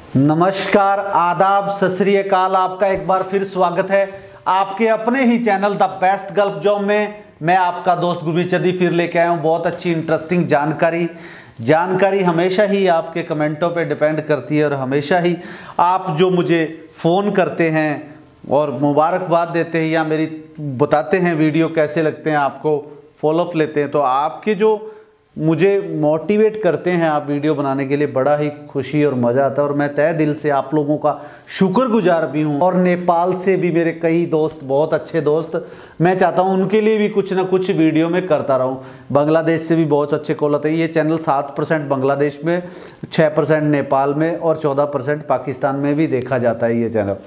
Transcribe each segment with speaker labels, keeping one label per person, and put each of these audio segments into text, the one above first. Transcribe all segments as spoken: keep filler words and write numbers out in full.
Speaker 1: नमस्कार, आदाब, सत श्री अकाल। आपका एक बार फिर स्वागत है आपके अपने ही channel the best Gulf job में। मैं आपका दोस्त गुरमीत चड्डी फिर लेके आया हूँ बहुत अच्छी इंटरेस्टिंग जानकारी। जानकारी हमेशा ही आपके कमेंटों पे डिपेंड करती है और हमेशा ही आप जो मुझे फ़ोन करते हैं और मुबारकबाद देते हैं या मेरी बताते हैं वीडियो कैसे लगते हैं, आपको फॉलोअप लेते हैं, तो आपके जो मुझे मोटिवेट करते हैं आप वीडियो बनाने के लिए, बड़ा ही खुशी और मज़ा आता है। और मैं तहे दिल से आप लोगों का शुक्रगुजार भी हूँ। और नेपाल से भी मेरे कई दोस्त, बहुत अच्छे दोस्त, मैं चाहता हूँ उनके लिए भी कुछ ना कुछ वीडियो में करता रहूँ। बांग्लादेश से भी बहुत अच्छे कॉल आते हैं। ये चैनल सात परसेंट बांग्लादेश में, छः परसेंट नेपाल में और चौदह परसेंट पाकिस्तान में भी देखा जाता है ये चैनल।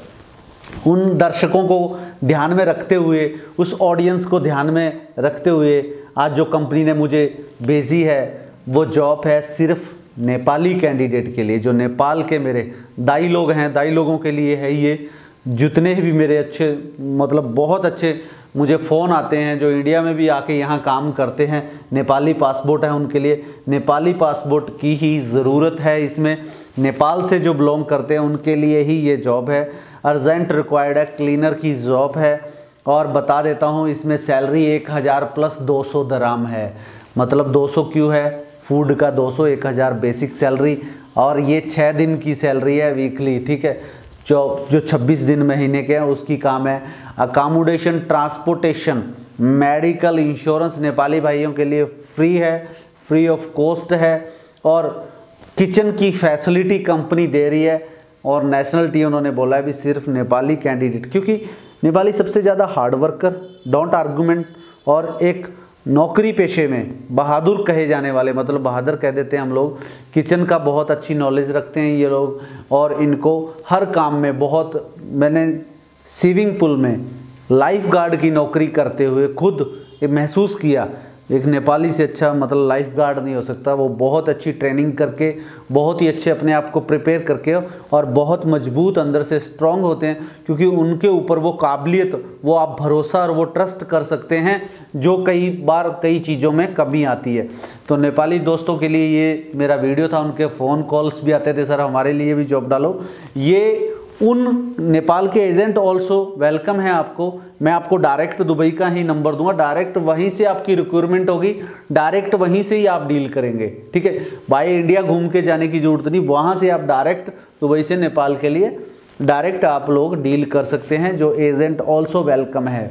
Speaker 1: उन दर्शकों को ध्यान में रखते हुए, उस ऑडियंस को ध्यान में रखते हुए आज जो कंपनी ने मुझे भेजी है वो जॉब है सिर्फ नेपाली कैंडिडेट के लिए। जो नेपाल के मेरे दाई लोग हैं, दाई लोगों के लिए है ये। जितने भी मेरे अच्छे, मतलब बहुत अच्छे मुझे फ़ोन आते हैं जो इंडिया में भी आके यहाँ काम करते हैं, नेपाली पासपोर्ट है उनके लिए। नेपाली पासपोर्ट की ही ज़रूरत है इसमें। नेपाल से जो बिलोंग करते हैं उनके लिए ही ये जॉब है। अर्जेंट रिक्वायर्ड है, क्लीनर की जॉब है। और बता देता हूँ इसमें सैलरी एक हज़ार प्लस दो सौ दराम है। मतलब दो सौ क्यों है, फूड का दो सौ, एक हज़ार बेसिक सैलरी। और ये छः दिन की सैलरी है वीकली, ठीक है। जो जो छब्बीस दिन महीने के हैं उसकी काम है। Accommodation, transportation, medical insurance Nepali भाइयों के लिए फ्री है, फ्री ऑफ कॉस्ट है। और किचन की फैसिलिटी कंपनी दे रही है। और नेशनलिटी उन्होंने बोला है भी सिर्फ नेपाली कैंडिडेट, क्योंकि नेपाली सबसे ज़्यादा हार्ड वर्कर, डोंट आर्गूमेंट और एक नौकरी पेशे में बहादुर कहे जाने वाले, मतलब बहादुर कह देते हैं हम लोग। किचन का बहुत अच्छी नॉलेज रखते हैं ये लोग और इनको हर काम में बहुत, मैंने स्विमिंग पूल में लाइफ गार्ड की नौकरी करते हुए खुद महसूस किया। एक नेपाली से अच्छा मतलब लाइफ गार्ड नहीं हो सकता। वो बहुत अच्छी ट्रेनिंग करके, बहुत ही अच्छे अपने आप को प्रिपेयर करके और बहुत मजबूत अंदर से स्ट्रांग होते हैं, क्योंकि उनके ऊपर वो काबिलियत, वो आप भरोसा और वो ट्रस्ट कर सकते हैं जो कई बार कई चीज़ों में कमी आती है। तो नेपाली दोस्तों के लिए ये मेरा वीडियो था। उनके फ़ोन कॉल्स भी आते थे, सर हमारे लिए भी जॉब डालो। ये उन नेपाल के एजेंट ऑल्सो वेलकम है आपको। मैं आपको डायरेक्ट दुबई का ही नंबर दूंगा, डायरेक्ट वहीं से आपकी रिक्रूटमेंट होगी, डायरेक्ट वहीं से ही आप डील करेंगे, ठीक है। बाय इंडिया घूम के जाने की ज़रूरत नहीं, वहाँ से आप डायरेक्ट दुबई से नेपाल के लिए डायरेक्ट आप लोग डील कर सकते हैं। जो एजेंट ऑल्सो वेलकम है।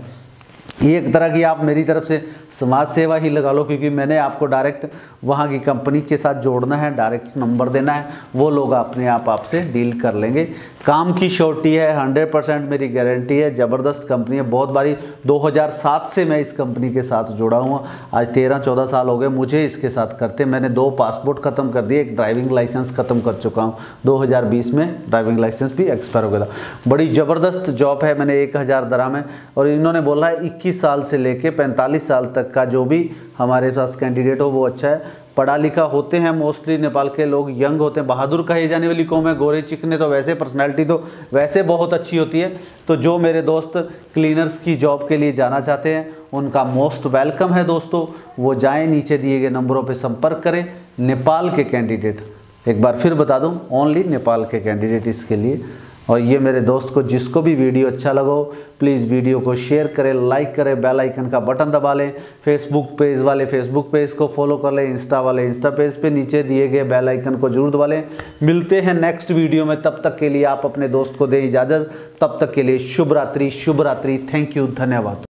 Speaker 1: ये एक तरह की आप मेरी तरफ से समाज सेवा ही लगा लो, क्योंकि मैंने आपको डायरेक्ट वहाँ की कंपनी के साथ जोड़ना है, डायरेक्ट नंबर देना है, वो लोग अपने आप आपसे डील कर लेंगे। काम की श्योरिटी है, हंड्रेड परसेंट मेरी गारंटी है। ज़बरदस्त कंपनी है। बहुत बारी दो हज़ार सात से मैं इस कंपनी के साथ जुड़ा हूँ। आज तेरह चौदह साल हो गए मुझे इसके साथ करते। मैंने दो पासपोर्ट ख़त्म कर दिए, एक ड्राइविंग लाइसेंस ख़त्म कर चुका हूँ। दो हज़ार बीस में ड्राइविंग लाइसेंस भी एक्सपायर हो गया था। बड़ी ज़बरदस्त जॉब है। मैंने एक हज़ार दराम है और इन्होंने बोला है इक्कीस साल से लेके पैंतालीस साल तक का जो भी हमारे पास कैंडिडेट हो वो अच्छा है। पढ़ा लिखा होते हैं मोस्टली नेपाल के लोग, यंग होते हैं, बहादुर कही जाने वाली कौम है। गोरे चिकने तो वैसे, पर्सनालिटी तो वैसे बहुत अच्छी होती है। तो जो मेरे दोस्त क्लीनर्स की जॉब के लिए जाना चाहते हैं उनका मोस्ट वेलकम है दोस्तों। वो जाएं, नीचे दिए गए नंबरों पे संपर्क करें। नेपाल के कैंडिडेट, एक बार फिर बता दूं, ओनली नेपाल के कैंडिडेट इसके लिए। और ये मेरे दोस्त को जिसको भी वीडियो अच्छा लगा हो प्लीज़ वीडियो को शेयर करें, लाइक करें, बेल आइकन का बटन दबा लें। फेसबुक पेज वाले फेसबुक पेज को फॉलो कर लें, इंस्टा वाले इंस्टा पेज पे नीचे दिए गए बेल आइकन को जरूर दबा लें। मिलते हैं नेक्स्ट वीडियो में, तब तक के लिए आप अपने दोस्त को दें इजाज़त। तब तक के लिए शुभ रात्रि, शुभ रात्रि। थैंक यू, धन्यवाद।